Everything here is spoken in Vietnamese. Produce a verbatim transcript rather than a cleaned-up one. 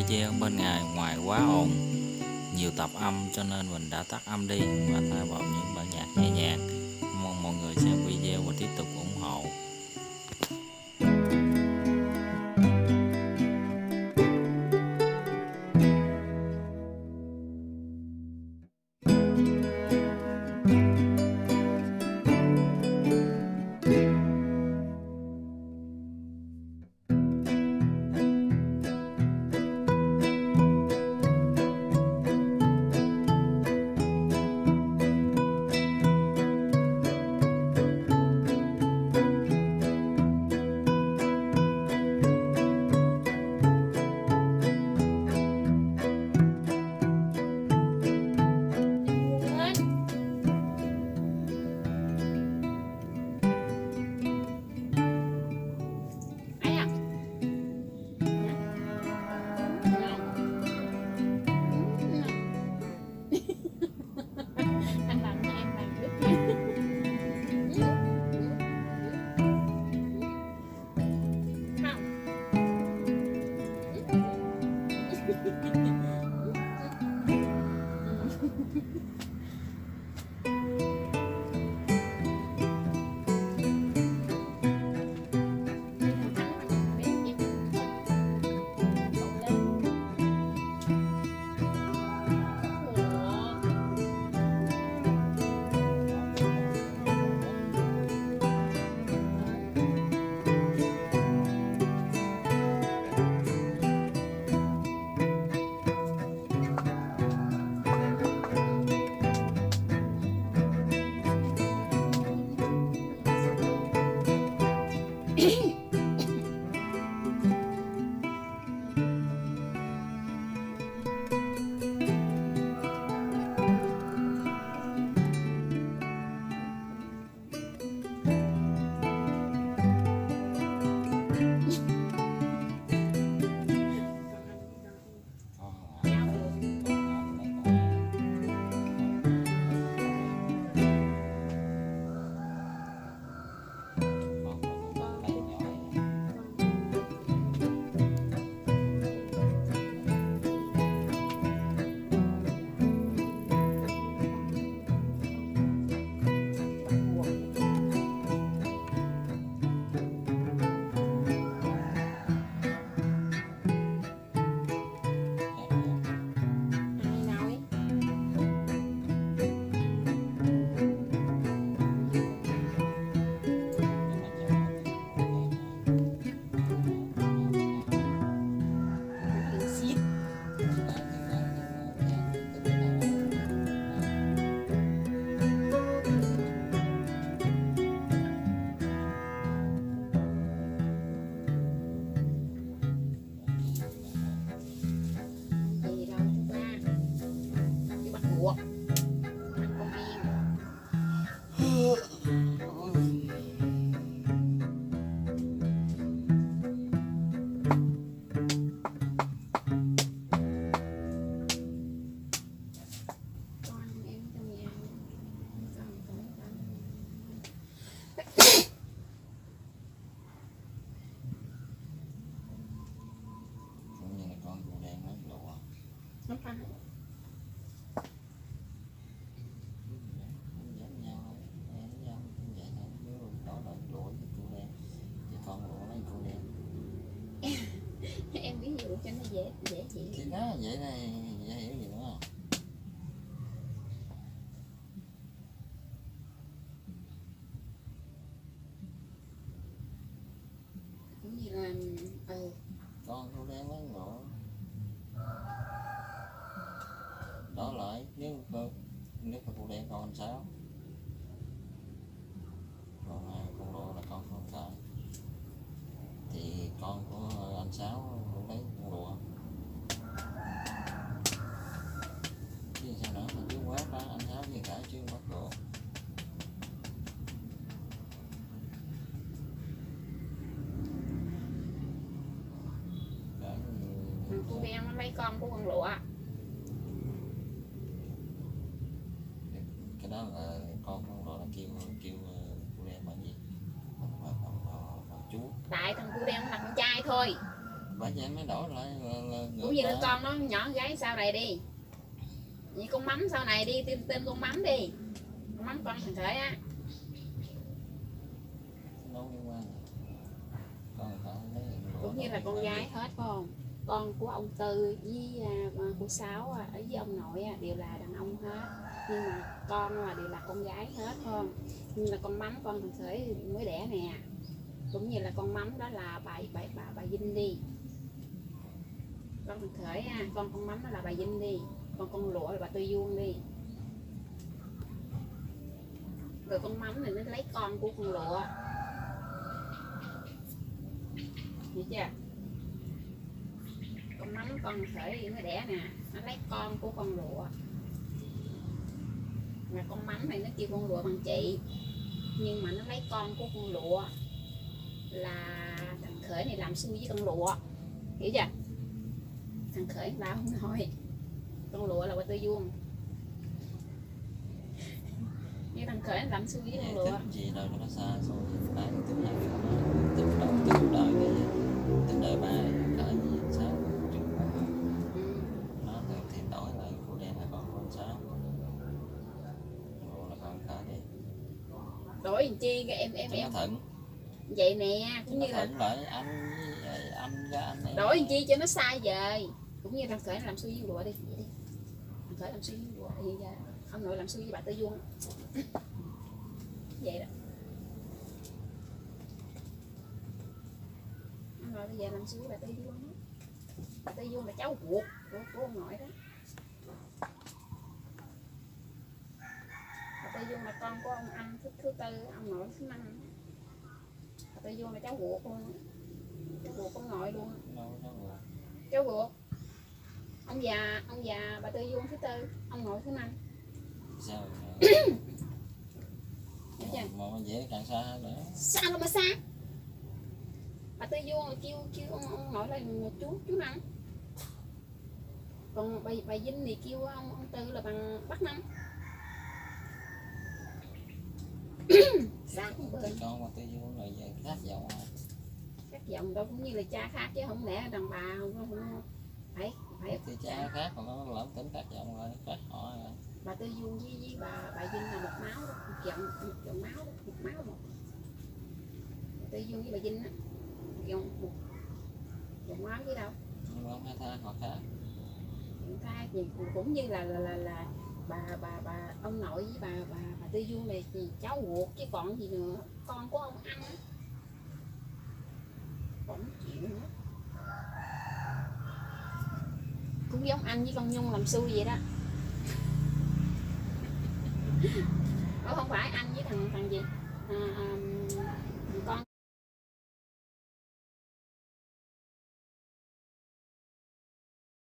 video bên ngoài ngoài quá ồn, nhiều tạp âm cho nên mình đã tắt âm đi và thay vào những bản nhạc nhẹ nhàng. Mong mọi người xem video và tiếp tục ủng hộ. Em ví dụ cho nó dễ dễ hiểu. Thì đó vậy này dễ hiểu gì nữa không? Cũng như là ừ. Con cô đen lấy ngộ đó lại nếu nếu mà cô đen con anh Sáu, còn này con lộ là con không phải thì con của anh Sáu lấy con lụa chứ sao nữa mà chứ quát đó anh Sáu như cả chứ bắt cổ. Cô đen nó lấy con của con lụa. Cái đó là con con lụa là kêu kêu cô đen bằng gì? Bằng, bằng, bằng, bằng chú. Tại thằng cô đen là con trai thôi. Bà vậy mới đổi lại là, là cũng như đứa con nó nhỏ gái sau này đi, như con Mắm sau này đi tên, tên con Mắm đi, con Mắm con thằng Khởi á. Đâu liên quan. Con phải lấy Cũng như là con gái hết phải không? Con của ông Tư với uh, của Sáu à, với ông nội à, đều là đàn ông hết, nhưng mà con là đều là con gái hết phải không? Như là con Mắm con thằng Khởi mới đẻ nè, cũng như là con Mắm đó là bà bà bà bà Vinh đi, con thằng Khởi à, con con Mắm đó là bà Vinh đi, còn con Lụa là bà Tư Vuông đi. Rồi con Mắm này nó lấy con của con Lụa, hiểu chưa? Con Mắm con Khởi nó đẻ nè, nó lấy con của con Lụa. Và con Mắm này nó kêu con Lụa bằng chị, nhưng mà nó lấy con của con Lụa là thằng Khởi này làm xui với con Lụa, hiểu chưa? Thằng Khởi là ông nội, con Lụa là bà Tư Vuông. Như thằng Khởi làm xui với con Lụa. Gì đâu nó xa xôi, phải tính là tính đầu tính đời cái gì, tính đời ba cỡ gì sao nó thì, thì đổi lại của đen là con con sao, là con cỡ đi. Đổi làm chi cái em em em thận vậy nè, cũng như là lại anh anh ra anh đổi làm chi cho nó sai về. Cũng như thằng Khởi làm xui với Lụa đi, vậy đi. Thằng Khởi làm xui với Lụa thì giờ ông nội làm xui với bà Tư Vuông vậy đó. Ông nội bây giờ làm xui với bà Tư Vuông đó. Bà Tư Vuông là cháu ruột của, của ông nội đó. Bà Tư Vuông là con của ông anh thứ, thứ tư, ông nội thứ năm. Bà Tư Vuông là cháu ruột luôn, cháu ruột của ông nội luôn. Cháu ruột ông già, ông già bà Tư Vuông thứ tư, ông nội thứ năm. Sao mà, mà dễ càng xa hơn nữa. Sao đâu mà xa. Bà Tư Vuông là kêu kêu ông, ông nội là chú chú Năm. Còn bà, bà Vinh thì kêu ông, ông Tư là bằng Bắc Năm. Xa không bên. Con bà Tư Vuông là về khác giọng à. Khác giọng đâu cũng như là cha khác chứ không lẽ đàn bà không, không, không phải phải thì cha khác còn nó lẫn tính khác giọng rồi, khác họ rồi. Bà Tư Vuông với, với bà bà Vinh là một máu đó, một giọng một giọng máu đó, một máu một. Bà Tư Vuông với bà Vinh á, giọng một giọng máu chứ đâu. Nhưng mà hai tha họ khác. Tha gì cũng, cũng như là là là, là bà bà bà ông nội với bà bà bà Tư Vuông này thì cháu ruột chứ còn gì nữa, con của ông anh á. Còn chịu nữa. Cũng giống anh với con Nhung làm xui vậy đó. Ủa không phải anh với thằng thằng gì à, à,